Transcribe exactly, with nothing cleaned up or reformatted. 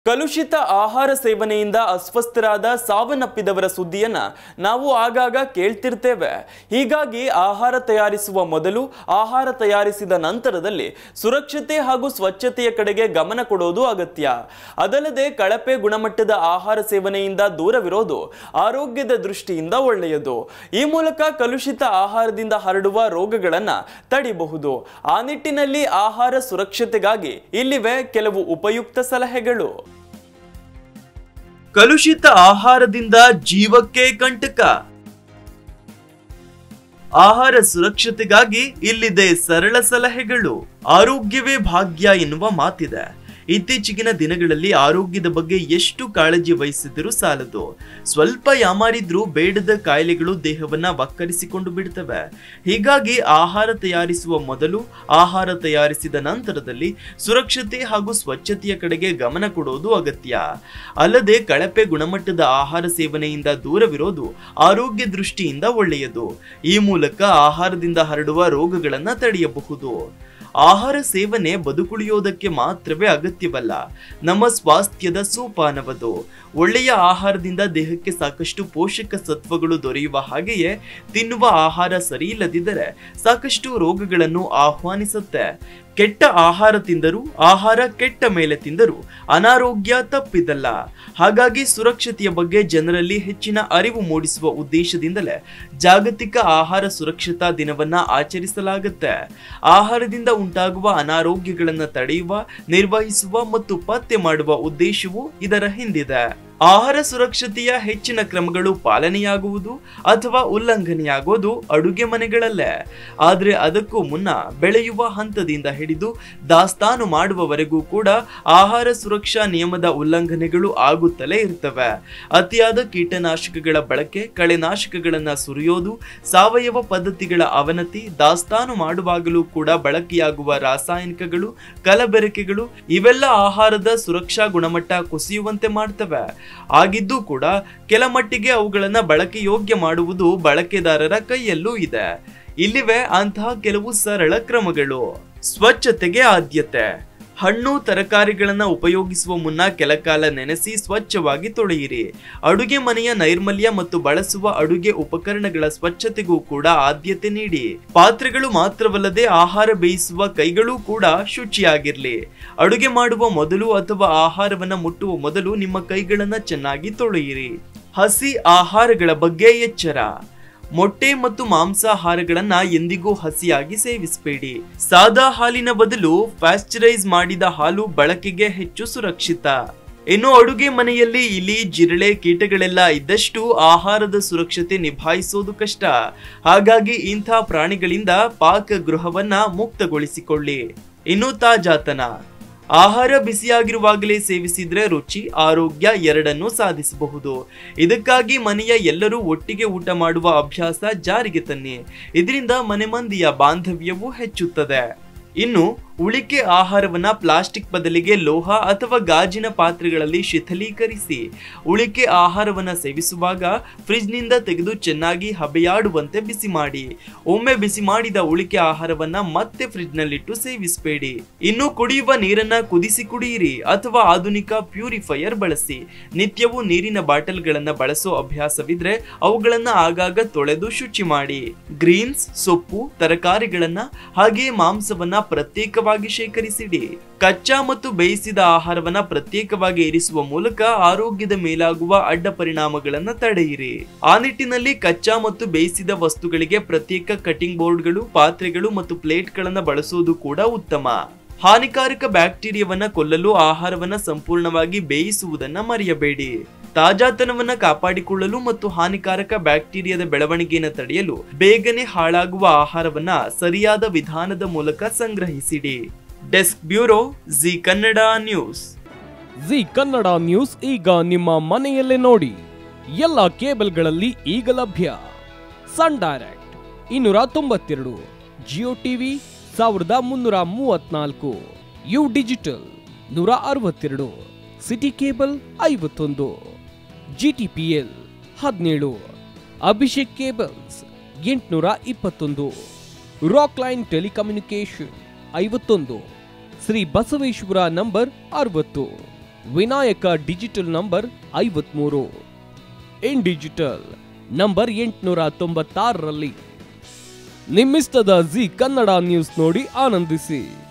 ಕಲುಷಿತ ಆಹಾರ ಸೇವನೆಯಿಂದ ಅಸ್ವಸ್ಥರಾದ ಸಾವನ್ನಪ್ಪಿದವರ ಸುದ್ದಿಯನ್ನ ನಾವು ಆಗಾಗ ಕೇಳ್ತಿರ್ತೇವೆ. ಹೀಗಾಗಿ ಆಹಾರ ತಯಾರಿಸುವ ಮೊದಲು, ಆಹಾರ ತಯಾರಿಸಿದ ನಂತರದಲ್ಲಿ ಸುರಕ್ಷತೆ ಹಾಗೂ ಸ್ವಚ್ಛತೆಯ ಕಡೆಗೆ ಗಮನ ಕೊಡೋದು ಅಗತ್ಯ. ಅದಲ್ಲದೆ ಕಳಪೆ ಗುಣಮಟ್ಟದ ಆಹಾರ ಸೇವನೆಯಿಂದ ದೂರವಿರೋದು ಆರೋಗ್ಯದ ದೃಷ್ಟಿಯಿಂದ ಒಳ್ಳೆಯದು. ಈ ಮೂಲಕ ಕಲುಷಿತ ಆಹಾರದಿಂದ ಹರಡುವ ರೋಗಗಳನ್ನು ತಡೆಯಬಹುದು. ಆ ನಿಟ್ಟಿನಲ್ಲಿ ಆಹಾರ ಸುರಕ್ಷತೆಗಾಗಿ ಇಲ್ಲಿವೆ ಕೆಲವು ಉಪಯುಕ್ತ ಸಲಹೆಗಳು. ಕಲುಷಿತ ಆಹಾರದಿಂದ ಜೀವಕ್ಕೆ ಕಂಟಕ. ಆಹಾರ ಸುರಕ್ಷತೆಗಾಗಿ ಇಲ್ಲಿದೆ ಸರಳ ಸಲಹೆಗಳು. ಆರೋಗ್ಯವೇ ಭಾಗ್ಯ ಎನ್ನುವ ಮಾತಿದೆ. ಇತ್ತೀಚಿನ ದಿನಗಳಲ್ಲಿ ಆರೋಗ್ಯದ ಬಗ್ಗೆ ಎಷ್ಟು ಕಾಳಜಿ ವಹಿಸಿದರೂ ಸಾಲದು. ಸ್ವಲ್ಪ ಯಾಮಾರಿದ್ರೂ ಬೇಡದ ಕಾಯಿಲೆಗಳು ದೇಹವನ್ನ ವಕ್ಕರಿಸಿಕೊಂಡು ಬಿಡ್ತವೆ. ಹೀಗಾಗಿ ಆಹಾರ ತಯಾರಿಸುವ ಮೊದಲು, ಆಹಾರ ತಯಾರಿಸಿದ ನಂತರದಲ್ಲಿ ಸುರಕ್ಷತೆ ಹಾಗೂ ಸ್ವಚ್ಛತೆಯ ಕಡೆಗೆ ಗಮನ ಕೊಡೋದು ಅಗತ್ಯ. ಅಲ್ಲದೆ ಕಳಪೆ ಗುಣಮಟ್ಟದ ಆಹಾರ ಸೇವನೆಯಿಂದ ದೂರವಿರೋದು ಆರೋಗ್ಯ ದೃಷ್ಟಿಯಿಂದ ಒಳ್ಳೆಯದು. ಈ ಮೂಲಕ ಆಹಾರದಿಂದ ಹರಡುವ ರೋಗಗಳನ್ನು ತಡೆಯಬಹುದು. ಆಹಾರ ಸೇವನೆ ಬದುಕುಳಿಯೋದಕ್ಕೆ ಮಾತ್ರವೇ ಅಗತ್ಯವಲ್ಲ, ನಮ್ಮ ಸ್ವಾಸ್ಥ್ಯದ ಸೋಪಾನವದು. ಒಳ್ಳೆಯ ಆಹಾರದಿಂದ ದೇಹಕ್ಕೆ ಸಾಕಷ್ಟು ಪೋಷಕ ಸತ್ವಗಳು ದೊರೆಯುವ ಹಾಗೆಯೇ ತಿನ್ನುವ ಆಹಾರ ಸರಿ ಇಲ್ಲದಿದ್ದರೆ ಸಾಕಷ್ಟು ರೋಗಗಳನ್ನು ಆಹ್ವಾನಿಸುತ್ತೆ. ಕೆಟ್ಟ ಆಹಾರ ತಿಂದರೂ, ಆಹಾರ ಕೆಟ್ಟ ಮೇಲೆ ತಿಂದರೂ ಅನಾರೋಗ್ಯ ತಪ್ಪಿದಲ್ಲ. ಹಾಗಾಗಿ ಸುರಕ್ಷತೆಯ ಬಗ್ಗೆ ಜನರಲ್ಲಿ ಹೆಚ್ಚಿನ ಅರಿವು ಮೂಡಿಸುವ ಉದ್ದೇಶದಿಂದಲೇ ಜಾಗತಿಕ ಆಹಾರ ಸುರಕ್ಷತಾ ದಿನವನ್ನ ಆಚರಿಸಲಾಗುತ್ತೆ. ಆಹಾರದಿಂದ ಉಂಟಾಗುವ ಅನಾರೋಗ್ಯಗಳನ್ನು ತಡೆಯುವ, ನಿರ್ವಹಿಸುವ ಮತ್ತು ಪತ್ತೆ ಮಾಡುವ ಉದ್ದೇಶವು ಇದರ ಹಿಂದಿದೆ. ಆಹಾರ ಸುರಕ್ಷತೆಯ ಹೆಚ್ಚಿನ ಕ್ರಮಗಳು ಪಾಲನೆಯಾಗುವುದು ಅಥವಾ ಉಲ್ಲಂಘನೆಯಾಗೋದು ಅಡುಗೆ ಮನೆಗಳಲ್ಲೇ. ಆದರೆ ಅದಕ್ಕೂ ಮುನ್ನ ಬೆಳೆಯುವ ಹಂತದಿಂದ ಹಿಡಿದು ದಾಸ್ತಾನು ಮಾಡುವವರೆಗೂ ಕೂಡ ಆಹಾರ ಸುರಕ್ಷಾ ನಿಯಮದ ಉಲ್ಲಂಘನೆಗಳು ಆಗುತ್ತಲೇ ಇರ್ತವೆ. ಅತಿಯಾದ ಕೀಟನಾಶಕಗಳ ಬಳಕೆ, ಕಳೆನಾಶಕಗಳನ್ನ ಸುರಿಯೋದು, ಸಾವಯವ ಪದ್ಧತಿಗಳ ಅವನತಿ, ದಾಸ್ತಾನು ಮಾಡುವಾಗಲೂ ಕೂಡ ಬಳಕೆಯಾಗುವ ರಾಸಾಯನಿಕಗಳು, ಕಲಬೆರಕೆಗಳು ಇವೆಲ್ಲ ಆಹಾರದ ಸುರಕ್ಷಾ ಗುಣಮಟ್ಟ ಕುಸಿಯುವಂತೆ ಮಾಡ್ತವೆ. ಆಗಿದ್ದು ಕೂಡ ಕೆಲ ಮಟ್ಟಿಗೆ ಅವುಗಳನ್ನ ಬಳಕೆ ಯೋಗ್ಯ ಮಾಡುವುದು ಬಳಕೆದಾರರ ಕೈಯಲ್ಲೂ ಇದೆ. ಇಲ್ಲಿವೆ ಅಂತಹ ಕೆಲವು ಸರಳ ಕ್ರಮಗಳು. ಸ್ವಚ್ಛತೆಗೆ ಆದ್ಯತೆ. ಹಣ್ಣು ತರಕಾರಿಗಳನ್ನ ಉಪಯೋಗಿಸುವ ಮುನ್ನ ಕೆಲಕಾಲ ನೆನೆಸಿ ಸ್ವಚ್ಛವಾಗಿ ತೊಳೆಯಿರಿ. ಅಡುಗೆ ಮನೆಯ ನೈರ್ಮಲ್ಯ ಮತ್ತು ಬಳಸುವ ಅಡುಗೆ ಉಪಕರಣಗಳ ಸ್ವಚ್ಛತೆಗೂ ಕೂಡ ಆದ್ಯತೆ ನೀಡಿ. ಪಾತ್ರೆಗಳು ಮಾತ್ರವಲ್ಲದೆ ಆಹಾರ ಬೇಯಿಸುವ ಕೈಗಳೂ ಕೂಡ ಶುಚಿಯಾಗಿರ್ಲಿ. ಅಡುಗೆ ಮಾಡುವ ಮೊದಲು ಅಥವಾ ಆಹಾರವನ್ನ ಮುಟ್ಟುವ ಮೊದಲು ನಿಮ್ಮ ಕೈಗಳನ್ನ ಚೆನ್ನಾಗಿ ತೊಳೆಯಿರಿ. ಹಸಿ ಆಹಾರಗಳ ಬಗ್ಗೆ ಎಚ್ಚರ. ಮೊಟ್ಟೆ ಮತ್ತು ಮಾಂಸಾಹಾರಗಳನ್ನ ಎಂದಿಗೂ ಹಸಿಯಾಗಿ ಸೇವಿಸಬೇಡಿ. ಸಾದಾ ಹಾಲಿನ ಬದಲು ಪ್ಯಾಸ್ಚರೈಸ್ ಮಾಡಿದ ಹಾಲು ಬಳಕೆಗೆ ಹೆಚ್ಚು ಸುರಕ್ಷಿತ. ಇನ್ನು ಅಡುಗೆ ಮನೆಯಲ್ಲಿ ಇಲಿ, ಜಿರಳೆ, ಕೀಟಗಳೆಲ್ಲ ಇದ್ದಷ್ಟು ಆಹಾರದ ಸುರಕ್ಷತೆ ನಿಭಾಯಿಸೋದು ಕಷ್ಟ. ಹಾಗಾಗಿ ಇಂಥ ಪ್ರಾಣಿಗಳಿಂದ ಪಾಕ ಗೃಹವನ್ನ ಮುಕ್ತಗೊಳಿಸಿಕೊಳ್ಳಿ. ಇನ್ನು ತಾಜಾತನ. ಆಹಾರ ಬಿಸಿಯಾಗಿರುವಾಗಲೇ ಸೇವಿಸಿದ್ರೆ ರುಚಿ, ಆರೋಗ್ಯ ಎರಡನ್ನೂ ಸಾಧಿಸಬಹುದು. ಇದಕ್ಕಾಗಿ ಮನೆಯ ಎಲ್ಲರೂ ಒಟ್ಟಿಗೆ ಊಟ ಮಾಡುವ ಅಭ್ಯಾಸ ಜಾರಿಗೆ ತನ್ನಿ. ಇದರಿಂದ ಮನೆ ಮಂದಿಯ ಬಾಂಧವ್ಯವೂ ಹೆಚ್ಚುತ್ತದೆ. ಇನ್ನು ಉಳಿಕೆ ಆಹಾರವನ್ನ ಪ್ಲಾಸ್ಟಿಕ್ ಬದಲಿಗೆ ಲೋಹ ಅಥವಾ ಗಾಜಿನ ಪಾತ್ರೆಗಳಲ್ಲಿ ಶಿಥಲೀಕರಿಸಿ. ಉಳಿಕೆ ಆಹಾರವನ್ನ ಸೇವಿಸುವಾಗ ಫ್ರಿಜ್ ನಿಂದ ತೆಗೆದು ಚೆನ್ನಾಗಿ ಹಬೆಯಾಡುವಂತೆ ಬಿಸಿ ಮಾಡಿ. ಒಮ್ಮೆ ಬಿಸಿ ಮಾಡಿದ ಉಳಿಕೆ ಆಹಾರವನ್ನ ಮತ್ತೆ ಫ್ರಿಜ್ ನಲ್ಲಿಟ್ಟು ಸೇವಿಸಬೇಡಿ. ಇನ್ನು ಕುಡಿಯುವ ನೀರನ್ನ ಕುದಿಸಿ ಕುಡಿಯಿರಿ ಅಥವಾ ಆಧುನಿಕ ಪ್ಯೂರಿಫೈಯರ್ ಬಳಸಿ. ನಿತ್ಯವೂ ನೀರಿನ ಬಾಟಲ್ಗಳನ್ನ ಬಳಸೋ ಅಭ್ಯಾಸವಿದ್ರೆ ಅವುಗಳನ್ನ ಆಗಾಗ ತೊಳೆದು ಶುಚಿ ಮಾಡಿ. ಗ್ರೀನ್ಸ್, ಸೊಪ್ಪು, ತರಕಾರಿಗಳನ್ನ ಹಾಗೆಯೇ ಮಾಂಸವನ್ನ ಪ್ರತ್ಯೇಕವಾಗಿ ಶೇಖರಿಸಿಡಿ. ಕಚ್ಚಾ ಮತ್ತು ಬೇಯಿಸಿದ ಆಹಾರವನ್ನ ಪ್ರತ್ಯೇಕವಾಗಿ ಇರಿಸುವ ಮೂಲಕ ಆರೋಗ್ಯದ ಮೇಲಾಗುವ ಅಡ್ಡ ಪರಿಣಾಮಗಳನ್ನು ತಡೆಯಿರಿ. ಆ ನಿಟ್ಟಿನಲ್ಲಿ ಕಚ್ಚಾ ಮತ್ತು ಬೇಯಿಸಿದ ವಸ್ತುಗಳಿಗೆ ಪ್ರತ್ಯೇಕ ಕಟಿಂಗ್ ಬೋರ್ಡ್ಗಳು, ಪಾತ್ರೆಗಳು ಮತ್ತು ಪ್ಲೇಟ್ಗಳನ್ನು ಬಳಸುವುದು ಕೂಡ ಉತ್ತಮ. ಹಾನಿಕಾರಕ ಬ್ಯಾಕ್ಟೀರಿಯಾವನ್ನ ಕೊಲ್ಲಲು ಆಹಾರವನ್ನ ಸಂಪೂರ್ಣವಾಗಿ ಬೇಯಿಸುವುದನ್ನ ಮರೆಯಬೇಡಿ. ತಾಜಾತನವನ್ನ ಕಾಪಾಡಿಕೊಳ್ಳಲು ಮತ್ತು ಹಾನಿಕಾರಕ ಬ್ಯಾಕ್ಟೀರಿಯಾದ ಬೆಳವಣಿಗೆಯನ್ನು ತಡೆಯಲು ಬೇಗನೆ ಹಾಳಾಗುವ ಆಹಾರವನ್ನ ಸರಿಯಾದ ವಿಧಾನದ ಮೂಲಕ ಸಂಗ್ರಹಿಸಿಡಿ. Desk bureau, Zee Kannada news. Zee Kannada news ಈಗ ನಿಮ್ಮ ಮನೆಯಲ್ಲೇ ನೋಡಿ. ಎಲ್ಲ ಕೇಬಲ್ಗಳಲ್ಲಿ ಈಗ ಲಭ್ಯ. ಸನ್ ಡೈರೆಕ್ಟ್ ಇನ್ನೂರ ತೊಂಬತ್ತೆರಡು, ಜಿಯೋ ಟಿವಿ ಸಾವಿರದ ಮುನ್ನೂರ ಮೂವತ್ನಾಲ್ಕು, ಯು ಡಿಜಿಟಲ್ ನೂರ ಅರವತ್ತೆರಡು, ಸಿಟಿ ಕೇಬಲ್ ಐವತ್ತೊಂದು, ಜಿಟಿಪಿಎಲ್ ಹದಿನೇಳು, ಅಭಿಷೇಕ್ ಕೇಬಲ್ಸ್ ಎಂಟುನೂರ ಇಪ್ಪತ್ತೊಂದು, ರಾಕ್ ಲೈನ್ ಟೆಲಿಕಮ್ಯುನಿಕೇಶನ್ ಐವತ್ತೊಂದು, ಶ್ರೀ ಬಸವೇಶ್ವರ ನಂಬರ್ ಅರವತ್ತು, ವಿನಾಯಕ ಡಿಜಿಟಲ್ ನಂಬರ್ ಐವತ್ಮೂರು, ಇನ್ ಡಿಜಿಟಲ್ ನಂಬರ್ ಎಂಟುನೂರ ತೊಂಬತ್ತಾರರಲ್ಲಿ. ನಿಮ್ಮಿಸ್ತದ ಜಿ ಕನ್ನಡ ನ್ಯೂಸ್ ನೋಡಿ ಆನಂದಿಸಿ.